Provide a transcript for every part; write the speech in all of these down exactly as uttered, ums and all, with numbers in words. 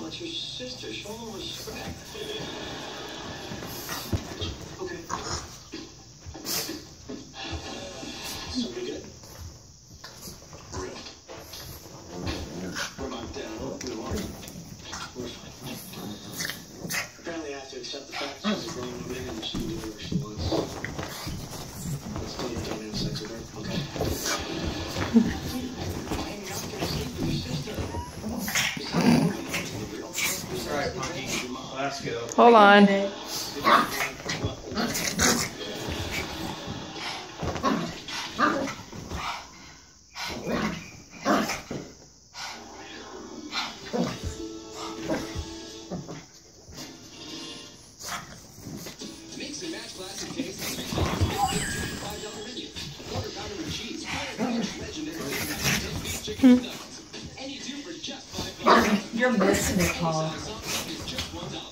it's your sister. Show her respect. Okay. So we good? Real. We're about down. We are. We're fine. Apparently I have to accept the fact she's a grown woman and she can do whatever she wants. Let's go to don't have sex with her, okay? Alright, Monkey. Let's go. Hold on. Mix and match classic taste and five dollar menu. Quarter pounder with cheese, legendary chicken nuggets. And you do for just five dollars. You're missing it, Paul. Just one dollar.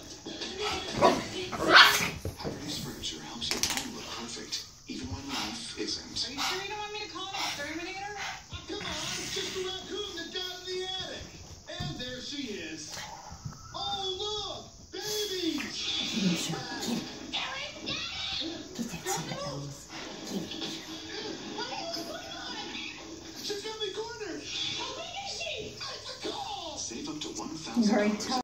This furniture helps your home look perfect, even when life isn't. Are you sure you don't want me to call an exterminator? Come on, it's just a raccoon that got in the attic. And there she is. Oh, look! Babies! She's got me cornered! How big is she? I forgot! Save up to one thousand dollars.